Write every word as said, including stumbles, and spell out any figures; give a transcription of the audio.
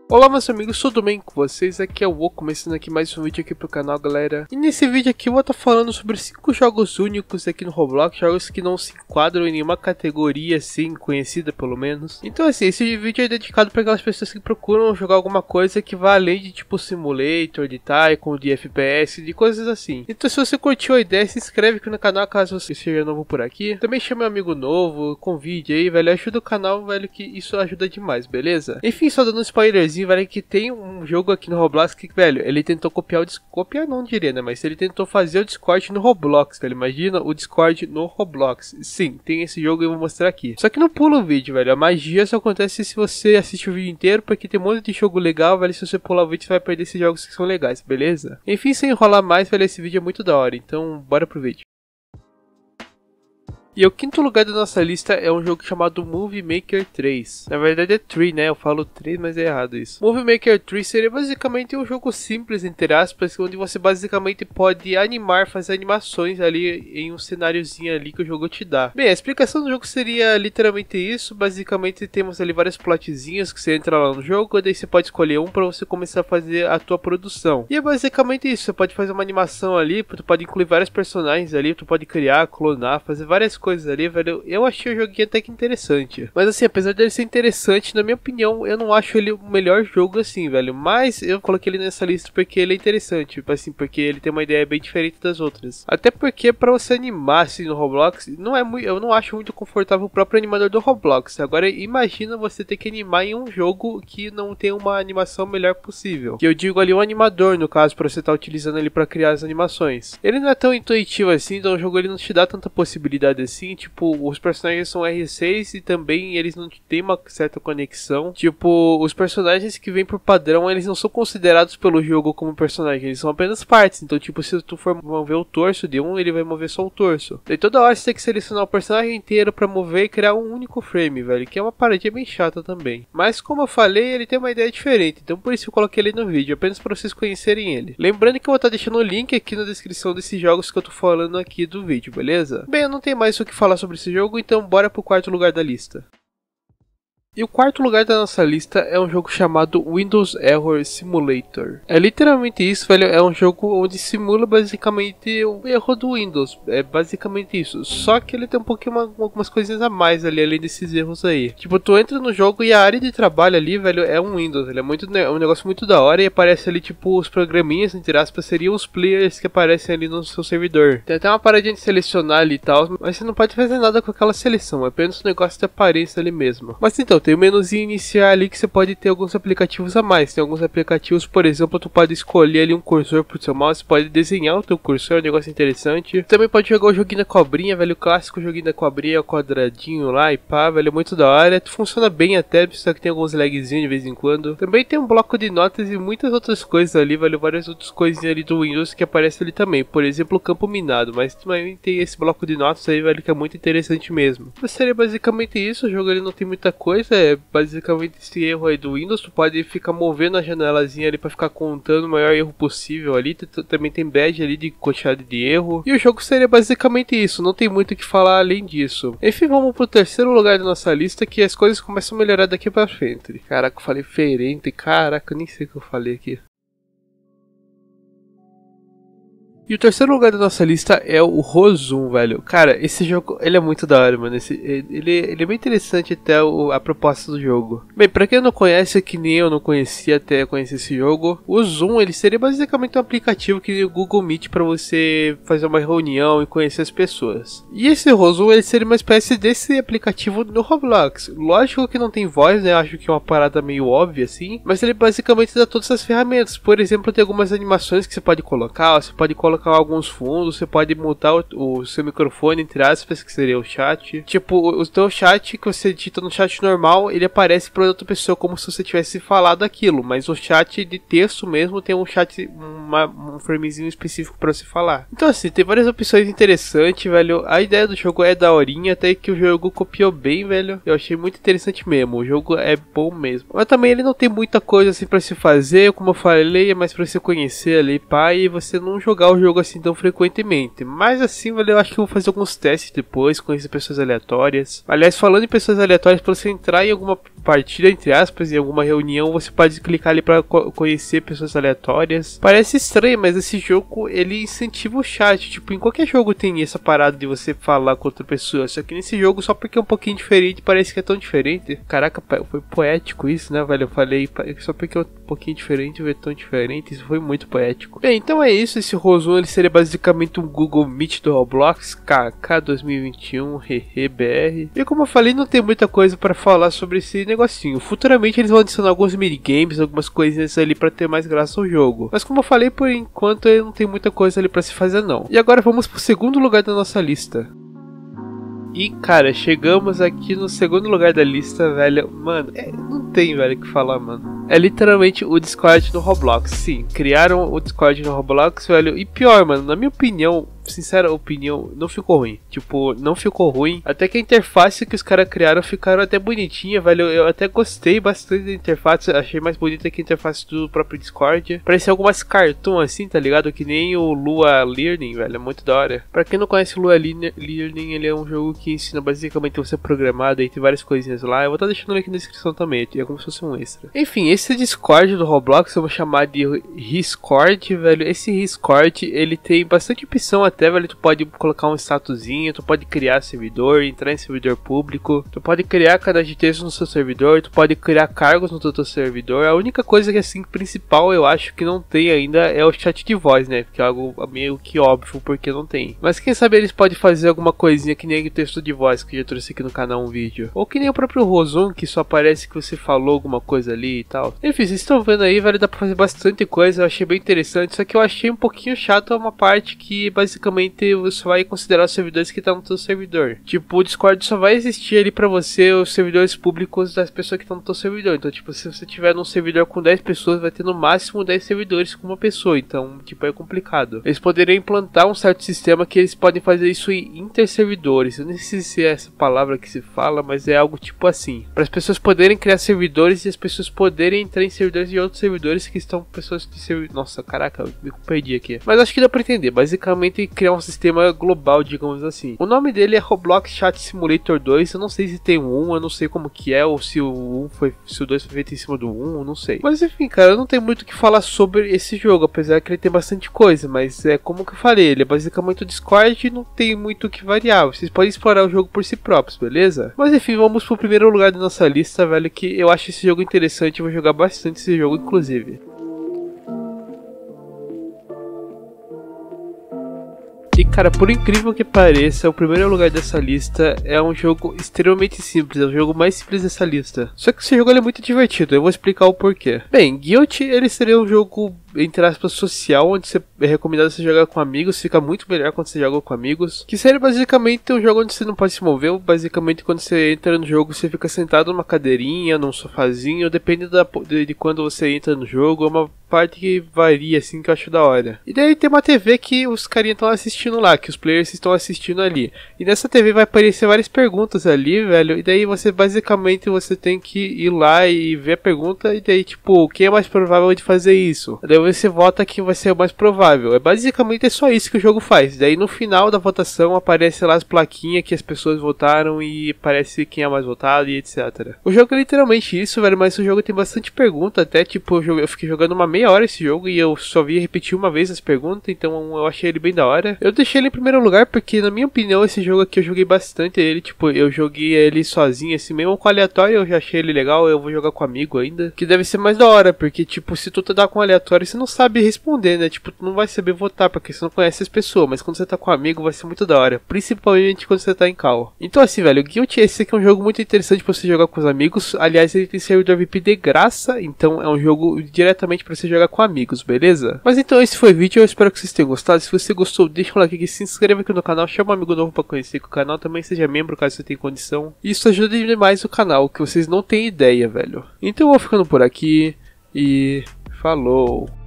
Olá meus amigos, tudo bem com vocês? Aqui é o Wo, começando aqui mais um vídeo aqui pro canal, galera. E nesse vídeo aqui eu vou estar falando sobre cinco jogos únicos aqui no Roblox, jogos que não se enquadram em nenhuma categoria assim, conhecida pelo menos. Então assim, esse vídeo é dedicado para aquelas pessoas que procuram jogar alguma coisa que vá além de tipo simulator, de Tycoon, de F P S, de coisas assim. Então se você curtiu a ideia, se inscreve aqui no canal caso você seja novo por aqui. Também chame um amigo novo, convide aí, velho, ajuda o canal, velho, que isso ajuda demais, beleza? Enfim, só dando um spoilerzinho, velho, que tem um jogo aqui no Roblox que, velho, ele tentou copiar o Discord, copiar não diria, né, mas ele tentou fazer o Discord no Roblox, velho, imagina o Discord no Roblox. Sim, tem esse jogo e eu vou mostrar aqui. Só que não pula o vídeo, velho, a magia só acontece se você assiste o vídeo inteiro, porque tem um monte de jogo legal, velho, se você pular o vídeo você vai perder esses jogos que são legais, beleza? Enfim, sem enrolar mais, velho, esse vídeo é muito da hora, então bora pro vídeo. E o quinto lugar da nossa lista é um jogo chamado Movie Maker três. Na verdade é três, né? Eu falo três, mas é errado isso. Movie Maker três seria basicamente um jogo simples, entre aspas, onde você basicamente pode animar, fazer animações ali em um cenáriozinho ali que o jogo te dá. Bem, a explicação do jogo seria literalmente isso. Basicamente temos ali vários plotzinhos que você entra lá no jogo, e daí você pode escolher um para você começar a fazer a tua produção. E é basicamente isso, você pode fazer uma animação ali, tu pode incluir vários personagens ali, tu pode criar, clonar, fazer várias coisas coisas ali, velho. Eu achei o joguinho até que interessante. Mas assim, apesar dele ser interessante, na minha opinião, eu não acho ele o melhor jogo assim, velho. Mas eu coloquei ele nessa lista porque ele é interessante, assim, porque ele tem uma ideia bem diferente das outras. Até porque pra você animar assim no Roblox, não é muito, eu não acho muito confortável o próprio animador do Roblox. Agora imagina você ter que animar em um jogo que não tem uma animação melhor possível. Que eu digo ali o animador, no caso, pra você estar utilizando ele pra criar as animações. Ele não é tão intuitivo assim, então o jogo ele não te dá tanta possibilidade assim. Assim, tipo, os personagens são R seis e também eles não têm uma certa conexão. Tipo, os personagens que vêm por padrão, eles não são considerados pelo jogo como personagens, eles são apenas partes. Então, tipo, se tu for mover o torso de um, ele vai mover só o torso. Daí toda hora você tem que selecionar o personagem inteiro pra mover e criar um único frame, velho, que é uma paradinha bem chata também. Mas como eu falei, ele tem uma ideia diferente, então por isso eu coloquei ele no vídeo, apenas pra vocês conhecerem ele. Lembrando que eu vou estar deixando o link aqui na descrição desses jogos que eu tô falando aqui do vídeo, beleza? Bem, eu não tenho mais o que falar sobre esse jogo, então bora pro quarto lugar da lista. E o quarto lugar da nossa lista é um jogo chamado Windows Error Simulator. É literalmente isso, velho, é um jogo onde simula basicamente o erro do Windows. É basicamente isso, só que ele tem um pouquinho uma, algumas coisinhas a mais ali, além desses erros aí. Tipo, tu entra no jogo e a área de trabalho ali, velho, é um Windows. Ele é muito, é um negócio muito da hora e aparece ali, tipo, os programinhas, entre aspas, seriam os players que aparecem ali no seu servidor. Tem até uma paradinha de selecionar ali e tal, mas você não pode fazer nada com aquela seleção, é apenas um negócio de aparência ali mesmo. Mas então, tem o menuzinho iniciar ali que você pode ter alguns aplicativos a mais. Tem alguns aplicativos, por exemplo, tu pode escolher ali um cursor pro seu mouse, pode desenhar o teu cursor, é um negócio interessante. Também pode jogar o joguinho da cobrinha, velho, o clássico joguinho da cobrinha, o quadradinho lá e pá, velho, é muito da hora. Funciona bem até, só que tem alguns lagzinhos de vez em quando. Também tem um bloco de notas e muitas outras coisas ali, velho, várias outras coisinhas ali do Windows que aparecem ali também. Por exemplo, o campo minado, mas também tem esse bloco de notas aí, velho, que é muito interessante mesmo. Mas seria basicamente isso, o jogo ele não tem muita coisa, é basicamente esse erro aí do Windows. Tu pode ficar movendo a janelazinha ali pra ficar contando o maior erro possível ali. Também tem badge ali de quantidade de erro. E o jogo seria basicamente isso, não tem muito o que falar além disso. Enfim, vamos pro terceiro lugar da nossa lista, que as coisas começam a melhorar daqui pra frente. Caraca, eu falei diferente, caraca, eu nem sei o que eu falei aqui. E o terceiro lugar da nossa lista é o Rozum, velho. Cara, esse jogo, ele é muito da hora, mano. Esse, ele, ele é bem interessante até o, a proposta do jogo. Bem, pra quem não conhece, que nem eu não conhecia até conhecer esse jogo, o Zoom, ele seria basicamente um aplicativo que o Google Meet pra você fazer uma reunião e conhecer as pessoas. E esse Rozum, ele seria uma espécie desse aplicativo no Roblox. Lógico que não tem voz, né? Eu acho que é uma parada meio óbvia, assim. Mas ele basicamente dá todas as ferramentas. Por exemplo, tem algumas animações que você pode colocar, você pode colocar alguns fundos, você pode mutar o, o seu microfone, entre aspas, que seria o chat. Tipo, o, o teu chat que você digita no chat normal, ele aparece para outra pessoa como se você tivesse falado aquilo, mas o chat de texto mesmo tem um chat, uma, um framezinho específico para você falar. Então assim, tem várias opções interessantes, velho. A ideia do jogo é daorinha, até que o jogo copiou bem, velho. Eu achei muito interessante mesmo, o jogo é bom mesmo. Mas também ele não tem muita coisa assim para se fazer, como eu falei, é mais para você conhecer ali, pá, e você não jogar o jogo jogo assim tão frequentemente. Mas assim, velho, eu acho que eu vou fazer alguns testes depois, conhecer pessoas aleatórias. Aliás, falando em pessoas aleatórias, pra você entrar em alguma partida, entre aspas, em alguma reunião, você pode clicar ali pra co conhecer pessoas aleatórias. Parece estranho, mas esse jogo, ele incentiva o chat. Tipo, em qualquer jogo tem essa parada de você falar com outra pessoa. Só que nesse jogo, só porque é um pouquinho diferente, parece que é tão diferente. Caraca, foi poético isso, né, velho? Eu falei, só porque é um pouquinho diferente, é tão diferente. Isso foi muito poético. Bem, então é isso. Esse Rosum, ele seria basicamente um Google Meet do Roblox. K K dois mil e vinte e um, hehe, B R. E como eu falei, não tem muita coisa pra falar sobre esse negocinho. Futuramente eles vão adicionar alguns minigames, algumas coisinhas ali pra ter mais graça ao jogo. Mas como eu falei, por enquanto não tem muita coisa ali pra se fazer não. E agora vamos pro segundo lugar da nossa lista. E cara, chegamos aqui no segundo lugar da lista, velho. Mano, é, não tem, velho, o que falar, mano. É literalmente o Discord no Roblox. Sim, criaram o Discord no Roblox, velho. E pior, mano, na minha opinião, sincera opinião, não ficou ruim. Tipo, não ficou ruim. Até que a interface que os caras criaram ficaram até bonitinha, velho. Eu até gostei bastante da interface. Achei mais bonita que a interface do próprio Discord. Parecia algo mais cartoon assim, tá ligado? Que nem o Lua Learning, velho. É muito da hora. Pra quem não conhece o Lua Learning, ele é um jogo que ensina basicamente você a programar. Daí tem várias coisinhas lá. Eu vou estar deixando o link na descrição também. É como se fosse um extra. Enfim, esse Discord do Roblox eu vou chamar de Discord, velho. Esse Discord, ele tem bastante opção até. Até, velho, tu pode colocar um statusinho, tu pode criar servidor, entrar em servidor público, tu pode criar canais de texto no seu servidor, tu pode criar cargos no teu, teu servidor. A única coisa que, assim, principal, eu acho que não tem ainda é o chat de voz, né? Que é algo meio que óbvio, porque não tem. Mas quem sabe eles podem fazer alguma coisinha que nem o texto de voz, que eu já trouxe aqui no canal um vídeo. Ou que nem o próprio Rosum, que só aparece que você falou alguma coisa ali e tal. Enfim, vocês estão vendo aí, velho, dá pra fazer bastante coisa, eu achei bem interessante, só que eu achei um pouquinho chato uma parte que, basicamente, você vai considerar os servidores que estão no teu servidor. Tipo, o Discord só vai existir ali pra você os servidores públicos das pessoas que estão no teu servidor. Então, tipo, se você tiver num servidor com dez pessoas, vai ter no máximo dez servidores com uma pessoa. Então, tipo, é complicado. Eles poderiam implantar um certo sistema que eles podem fazer isso em interservidores. Eu não sei se é essa palavra que se fala, mas é algo tipo assim. Para as pessoas poderem criar servidores e as pessoas poderem entrar em servidores de outros servidores que estão pessoas de servidor. Nossa, caraca, eu me perdi aqui. Mas acho que dá pra entender. Basicamente, criar um sistema global, digamos assim. O nome dele é Roblox Chat Simulator dois. Eu não sei se tem um um, eu não sei como que é, ou se o um foi, se o dois foi feito em cima do um, eu não sei. Mas enfim, cara, eu não tenho muito o que falar sobre esse jogo, apesar que ele tem bastante coisa, mas é como que eu falei, ele é basicamente o Discord e não tem muito o que variar. Vocês podem explorar o jogo por si próprios, beleza? Mas enfim, vamos pro primeiro lugar da nossa lista, velho, que eu acho esse jogo interessante, eu vou jogar bastante esse jogo, inclusive. E cara, por incrível que pareça, o primeiro lugar dessa lista é um jogo extremamente simples, é o jogo mais simples dessa lista. Só que esse jogo ele é muito divertido, eu vou explicar o porquê. Bem, Guilty ele seria um jogo, entre aspas, social, onde você é recomendado você jogar com amigos, fica muito melhor quando você joga com amigos. Que seria basicamente um jogo onde você não pode se mover, basicamente quando você entra no jogo você fica sentado numa cadeirinha, num sofazinho, depende da, de, de quando você entra no jogo, é uma parte que varia assim que eu acho da hora. E daí tem uma T V que os carinha estão assistindo lá, que os players estão assistindo ali. E nessa T V vai aparecer várias perguntas ali, velho, e daí você basicamente você tem que ir lá e ver a pergunta, e daí tipo, quem é mais provável de fazer isso? Daí você vota quem vai ser o mais provável. É basicamente é só isso que o jogo faz. Daí no final da votação aparece lá as plaquinhas que as pessoas votaram e aparece quem é mais votado e etcétera. O jogo é literalmente isso, velho, mas o jogo tem bastante pergunta, até tipo, eu fiquei jogando uma meia hora esse jogo e eu só vi repetir uma vez as perguntas, então eu achei ele bem da hora. Eu deixei ele em primeiro lugar porque, na minha opinião, esse jogo aqui eu joguei bastante ele, tipo, eu joguei ele sozinho, assim, mesmo com aleatório eu já achei ele legal, eu vou jogar com amigo ainda, que deve ser mais da hora, porque, tipo, se tu tá com aleatório, você não sabe responder, né, tipo, tu não vai saber votar, porque você não conhece as pessoas, mas quando você tá com amigo vai ser muito da hora, principalmente quando você tá em call. Então, assim, velho, Guilty, esse aqui é um jogo muito interessante pra você jogar com os amigos, aliás, ele tem servidor V I P de graça, então é um jogo diretamente pra você jogar com amigos, beleza? Mas então esse foi o vídeo, eu espero que vocês tenham gostado. Se você gostou, deixa um like aqui, se inscreva aqui no canal, chama um amigo novo pra conhecer o canal, também seja membro caso você tenha condição. Isso ajuda demais o canal, que vocês não têm ideia, velho. Então eu vou ficando por aqui e falou!